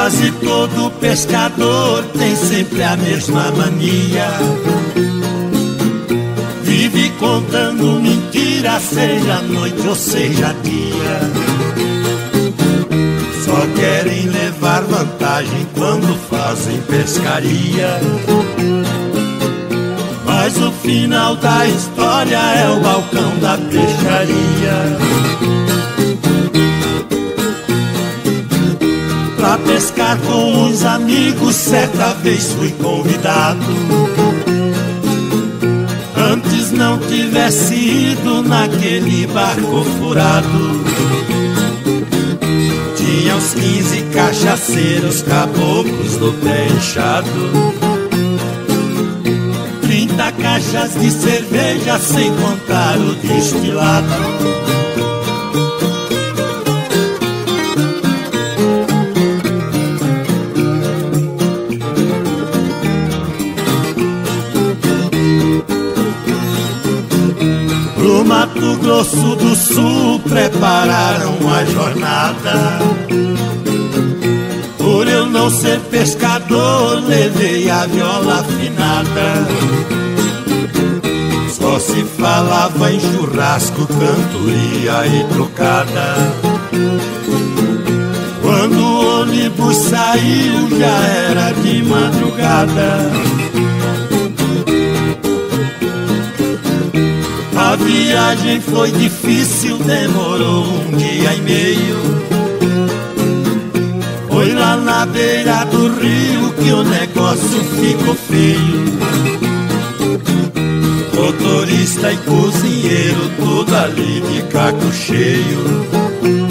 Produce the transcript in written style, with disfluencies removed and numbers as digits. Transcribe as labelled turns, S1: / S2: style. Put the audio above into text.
S1: Quase todo pescador tem sempre a mesma mania. Vive contando mentira, seja noite ou seja dia. Só querem levar vantagem quando fazem pescaria. Mas o final da história é o balcão da peixaria. Pra pescar com os amigos, certa vez fui convidado. Antes não tivesse ido naquele barco furado. Tinha uns 15 cachaceiros, caboclos do pé inchado, 30 caixas de cerveja, sem contar o destilado. Pro Mato Grosso do Sul prepararam a jornada. Por eu não ser pescador, levei a viola afinada. Só se falava em churrasco, cantoria e trocada. Quando o ônibus saiu, já era de madrugada. A viagem foi difícil, demorou um dia e meio. Foi lá na beira do rio que o negócio ficou feio. Motorista e cozinheiro, tudo ali de caco cheio.